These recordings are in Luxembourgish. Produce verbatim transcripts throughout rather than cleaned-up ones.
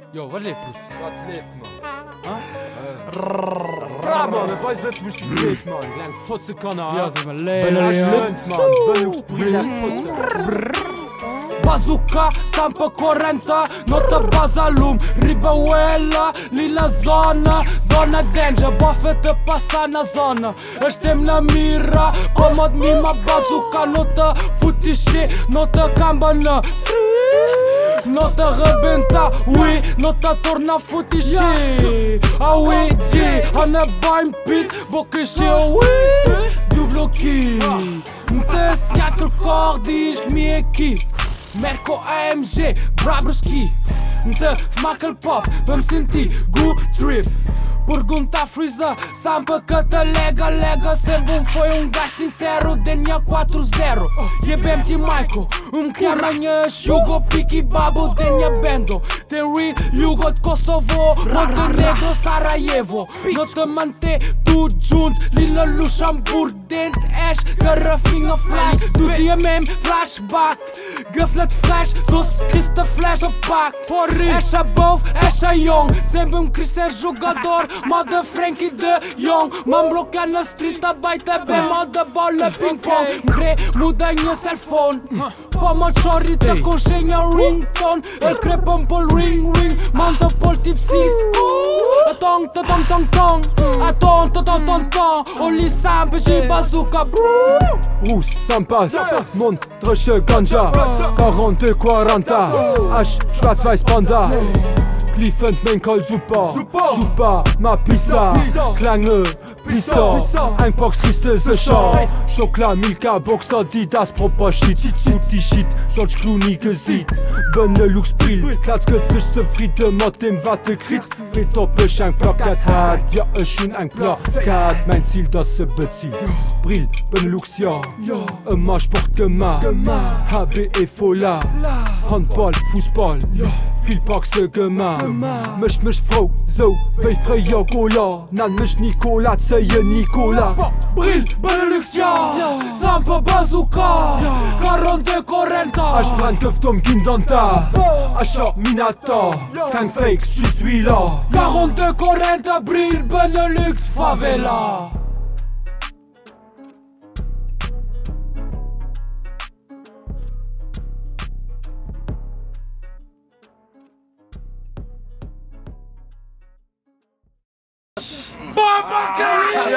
Yo, wat leeft, broes? Wat leeft, man? Ja, man, we weiß net wo's leeft, man. Klein Fotze Kanner. Ja, zeg maar Ben leeft. een schlunt, man. Ben ook sprühen, Fotze. Bazooka, sampa correnta, nota bazalum, ribauela, lila zona, zona danger, bafet te passa na zona. Ështem në mira, po mod mima bazooka, nota futishi, nota kamba në street. Nota rebenta, oui, nota torna futishi. Ah oui, G, a ne bajm pit, bo këshi, oui, du bloki. Më s'ja kërkor, di ishk mi e ki. Merko A M G, brabruski. Në fmakël pof, për më sinti good trip. Për gun ta friza, sa më për këtë lega lega. Se më foi un gash sincero, de një katër zero. Jebem ti Majko, më kjera një Jugo, piki babu de një bendo. Te rin, jugot Kosovo, Montenegro, Sarajevo. Në të mante, tu gjunt, lilla lushan burdent esh. Kërë finga flash, tu di e mem flashback. Gëflet flash, zos kiste flash o pak. Esha bof, esha jong, se më më kriser jugador. Ma de Frankie de Jong, ma mbloka në street a bajte be. Ma de balle ping pong, mkre mu dhe një cellphone. Po më qori të konshe një ringtone. E krepën pol ring ring, man të pol tip Cisco. E tong të tong tong tong, e tong të tong tong tong. O li sam për që i bazooka brrrr. Brus, Sampas, mont trëshë ganja. quarante quaranta, ash schwarz-weiß panda. Liefend mein Kol super, super, ma pizza. Klange, pizza, ein Box Kiste sicher. Schokolade, Milka, Boxer, die das proper shit. Shooty shit, George Clooney gesieht. Benelux Brill, Platz sich zufrieden mit dem Wattekrit. Fred Doppelsch ein Plakat, ja, ist schon ein Plakat. Mein Ziel, das se bezieht. Brill, Benelux, ja, immer Sport gemacht. H B E Fola, Handball, Fußball, viel Boxe gemacht. Misch mich Frau, so, wie früher Cola. Nann mich Nicola, zeige Nicola. Brill, Benelux, ja, Sampa bazooka, quarante quaranta. Aš brandgift um Kindanta, aš hab Minata, kein Fakes, je suis là. quarante quaranta, Brill, Benelux, favela. Baba Karim!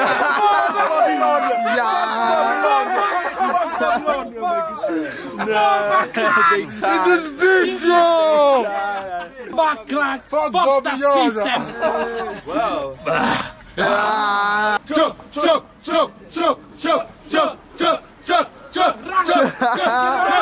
Nee, Dit is bitch, yo! Baklak, fuck that system! wow. Chuk, chuk, chuk, chuk, chuk, chuk, chuk, chuk, chuk, chuk, chuk.